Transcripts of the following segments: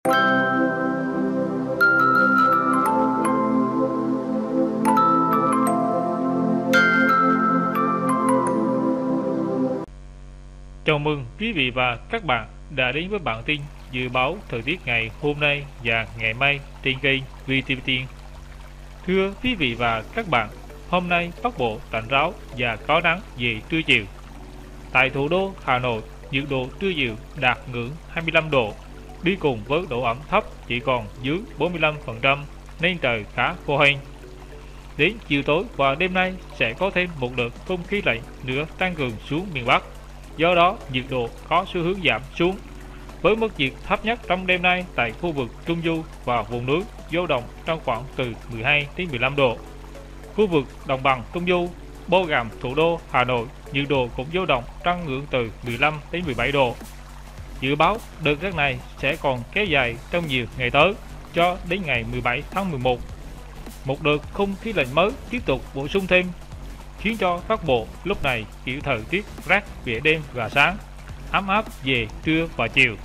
Chào mừng quý vị và các bạn đã đến với bản tin dự báo thời tiết ngày hôm nay và ngày mai trên kênh VTV Tiên. Thưa quý vị và các bạn, hôm nay Bắc Bộ tạnh ráo và có nắng về trưa chiều. Tại thủ đô Hà Nội, nhiệt độ trưa chiều đạt ngưỡng 25 độ, đi cùng với độ ẩm thấp chỉ còn dưới 45% nên trời khá khô hanh. Đến chiều tối và đêm nay sẽ có thêm một đợt không khí lạnh nữa tăng cường xuống miền Bắc. Do đó, nhiệt độ có xu hướng giảm xuống, với mức nhiệt thấp nhất trong đêm nay tại khu vực Trung Du và vùng núi dao động trong khoảng từ 12 đến 15 độ. Khu vực đồng bằng Trung Du, bao gồm thủ đô Hà Nội, nhiệt độ cũng dao động trong ngưỡng từ 15 đến 17 độ. Dự báo đợt rét này sẽ còn kéo dài trong nhiều ngày tới cho đến ngày 17 tháng 11. Một đợt không khí lạnh mới tiếp tục bổ sung thêm, khiến cho Bắc Bộ lúc này kiểu thời tiết rét về đêm và sáng, ấm áp về trưa và chiều.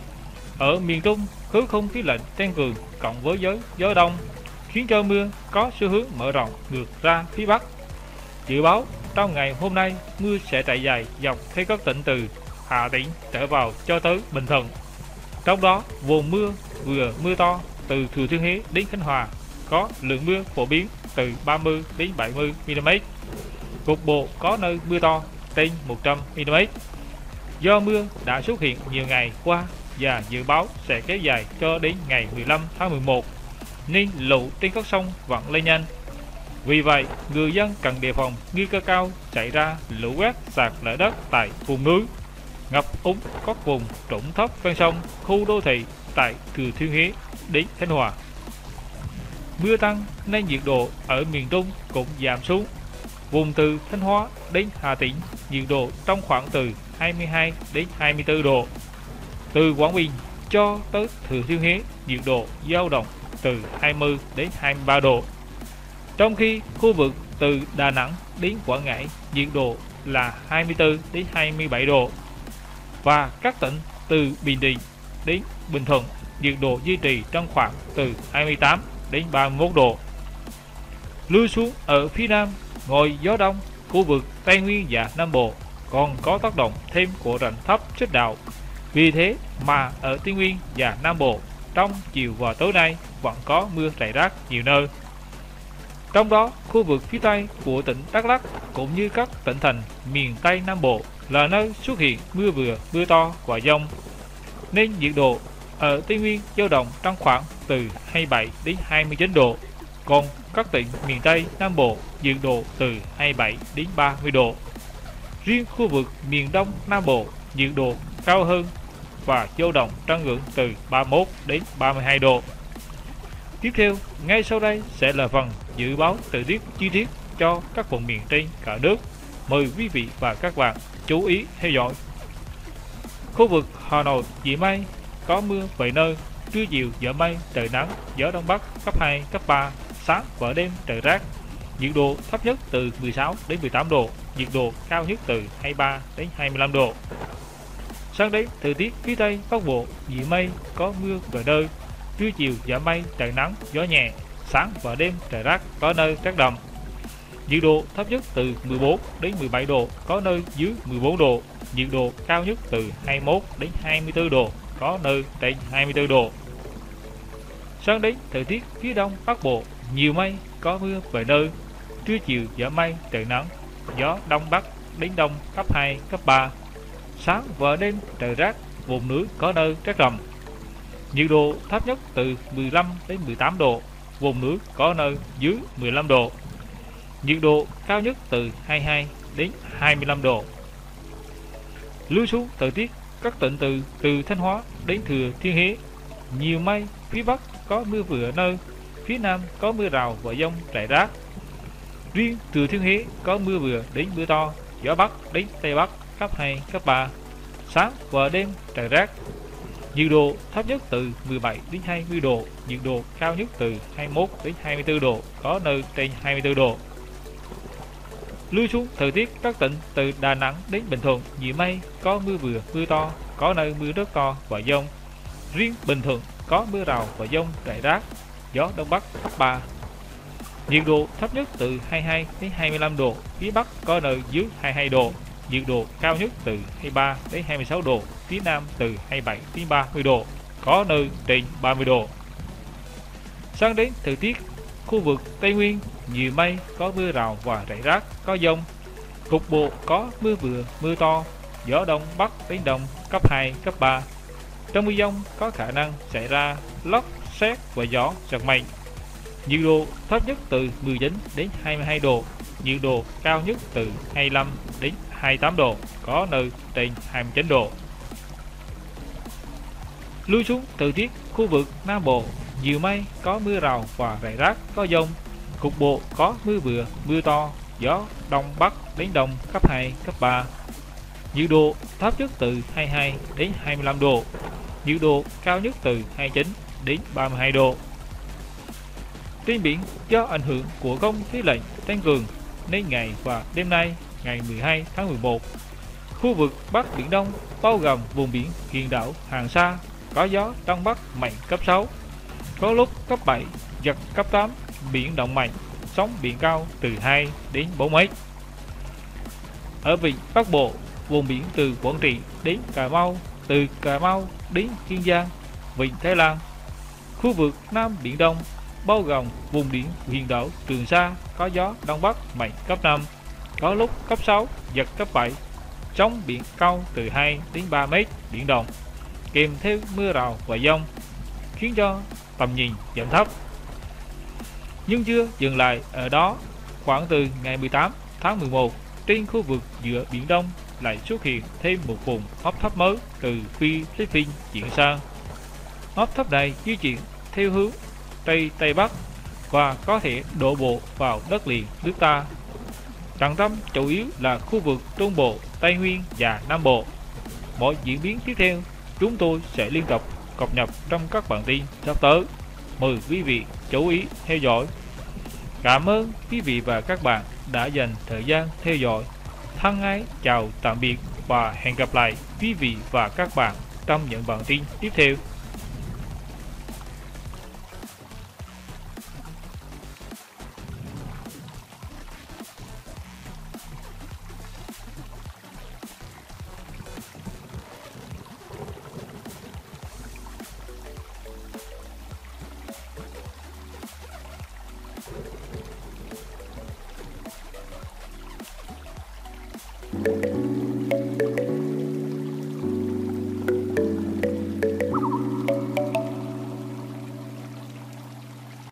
Ở miền Trung, khối không khí lạnh tăng cường cộng với gió đông khiến cho mưa có xu hướng mở rộng ngược ra phía Bắc. Dự báo trong ngày hôm nay mưa sẽ trải dài dọc theo các tỉnh từ Hà Tĩnh trở vào cho tới Bình Thuận. Trong đó, vùng mưa vừa mưa to từ Thừa Thiên Huế đến Khánh Hòa có lượng mưa phổ biến từ 30 đến 70 mm. Cục bộ có nơi mưa to trên 100 mm. Do mưa đã xuất hiện nhiều ngày qua và dự báo sẽ kéo dài cho đến ngày 15 tháng 11 nên lũ trên các sông vẫn lên nhanh. Vì vậy, người dân cần đề phòng nguy cơ cao xảy ra lũ quét, sạt lở đất tại vùng núi, ngập úng các vùng trũng thấp ven sông, khu đô thị tại Thừa Thiên Huế đến Khánh Hòa. Mưa tăng nên nhiệt độ ở miền Trung cũng giảm xuống. Vùng từ Thanh Hóa đến Hà Tĩnh, nhiệt độ trong khoảng từ 22 đến 24 độ. Từ Quảng Bình cho tới Thừa Thiên Huế, nhiệt độ dao động từ 20 đến 23 độ. Trong khi khu vực từ Đà Nẵng đến Quảng Ngãi, nhiệt độ là 24 đến 27 độ. Và các tỉnh từ Bình Định đến Bình Thuận, nhiệt độ duy trì trong khoảng từ 28 đến 31 độ. Lui xuống ở phía Nam, ngoài gió đông, khu vực Tây Nguyên và Nam Bộ còn có tác động thêm của rãnh thấp xích đạo. Vì thế mà ở Tây Nguyên và Nam Bộ trong chiều và tối nay vẫn có mưa rải rác nhiều nơi. Trong đó, khu vực phía Tây của tỉnh Đắk Lắk cũng như các tỉnh thành miền Tây Nam Bộ là nơi xuất hiện mưa vừa, mưa to và dông, nên nhiệt độ ở Tây Nguyên dao động trong khoảng từ 27 đến 29 độ. Còn các tỉnh miền Tây Nam Bộ nhiệt độ từ 27 đến 30 độ. Riêng khu vực miền Đông Nam Bộ nhiệt độ cao hơn và dao động trong ngưỡng từ 31 đến 32 độ. Tiếp theo, ngay sau đây sẽ là phần dự báo thời tiết chi tiết cho các vùng miền trên cả nước. Mời quý vị và các bạn chú ý theo dõi. Khu vực Hà Nội nhiều mây, có mưa vài nơi, trưa chiều giảm mây, trời nắng, gió đông bắc cấp 2, cấp 3, sáng và đêm trời rét. Nhiệt độ thấp nhất từ 16 đến 18 độ, nhiệt độ cao nhất từ 23 đến 25 độ. Sang đến thời tiết phía Tây Bắc Bộ nhiều mây, có mưa vài nơi, trưa chiều giảm mây, trời nắng, gió nhẹ, sáng và đêm trời rét, có nơi rét đậm. Nhiệt độ thấp nhất từ 14 đến 17 độ, có nơi dưới 14 độ, nhiệt độ cao nhất từ 21 đến 24 độ, có nơi trên 24 độ. Sang đến thời tiết phía Đông Bắc Bộ nhiều mây, có mưa vài nơi, trưa chiều giảm mây, trời nắng, gió đông bắc đến đông cấp 2, cấp 3, sáng và đêm trời rét, vùng núi có nơi rét đậm. Nhiệt độ thấp nhất từ 15 đến 18 độ, vùng núi có nơi dưới 15 độ. Nhiệt độ cao nhất từ 22 đến 25 độ. Lui xuống thời tiết các tỉnh từ Thanh Hóa đến Thừa Thiên Huế nhiều mây, phía Bắc có mưa vừa nơi, phía Nam có mưa rào và dông rải rác. Riêng Thừa Thiên Huế có mưa vừa đến mưa to, gió Bắc đến Tây Bắc cấp 2, cấp 3, sáng và đêm trời rét. Nhiệt độ thấp nhất từ 17 đến 20 độ, nhiệt độ cao nhất từ 21 đến 24 độ, có nơi trên 24 độ. Lui xuống thời tiết các tỉnh từ Đà Nẵng đến Bình Thuận nhiều mây, có mưa vừa, mưa to, có nơi mưa rất to và dông. Riêng Bình Thuận có mưa rào và dông rải rác, gió đông bắc cấp 3. Nhiệt độ thấp nhất từ 22 đến 25 độ, phía Bắc có nơi dưới 22 độ. Nhiệt độ cao nhất từ 23 đến 26 độ, phía Nam từ 27 đến 30 độ, có nơi trên 30 độ. Sang đến thời tiết, khu vực Tây Nguyên nhiều mây, có mưa rào và rải rác, có dông. Cục bộ có mưa vừa, mưa to, gió đông bắc đến đông cấp 2, cấp 3. Trong mưa dông có khả năng xảy ra lốc, sét và gió giật mạnh. Nhiệt độ thấp nhất từ 19 đến 22 độ, nhiệt độ cao nhất từ 25 đến 28 độ, có nơi trên 29 độ. Lui xuống thời tiết khu vực Nam Bộ, nhiều mây, có mưa rào và rải rác, có dông. Cục bộ có mưa vừa, mưa to, gió đông bắc đến đông cấp 2, cấp 3. Nhiệt độ thấp nhất từ 22 đến 25 độ, nhiệt độ cao nhất từ 29 đến 32 độ. Trên biển, do ảnh hưởng của không khí lạnh tăng cường nên ngày và đêm nay, ngày 12 tháng 11, khu vực Bắc Biển Đông bao gồm vùng biển huyện đảo Hoàng Sa có gió đông bắc mạnh cấp 6, có lúc cấp 7, giật cấp 8, biển động mạnh, sóng biển cao từ 2 đến 4 mét. Ở vịnh Bắc Bộ, vùng biển từ Quảng Trị đến Cà Mau, từ Cà Mau đến Kiên Giang, vịnh Thái Lan, khu vực Nam Biển Đông bao gồm vùng biển huyện đảo Trường Sa có gió đông bắc mạnh cấp 5, có lúc cấp 6, giật cấp 7, sóng biển cao từ 2 đến 3 mét, biển động, kèm theo mưa rào và dông, khiến cho tầm nhìn giảm thấp. Nhưng chưa dừng lại ở đó, khoảng từ ngày 18 tháng 11, trên khu vực giữa Biển Đông lại xuất hiện thêm một vùng áp thấp mới từ Philippines chuyển sang. Áp thấp này di chuyển theo hướng Tây Tây Bắc và có thể đổ bộ vào đất liền nước ta. Trọng tâm chủ yếu là khu vực Trung Bộ, Tây Nguyên và Nam Bộ. Mọi diễn biến tiếp theo chúng tôi sẽ liên tục cập nhật trong các bản tin sắp tới. Mời quý vị chú ý theo dõi. Cảm ơn quý vị và các bạn đã dành thời gian theo dõi. Thân ái chào tạm biệt và hẹn gặp lại quý vị và các bạn trong những bản tin tiếp theo.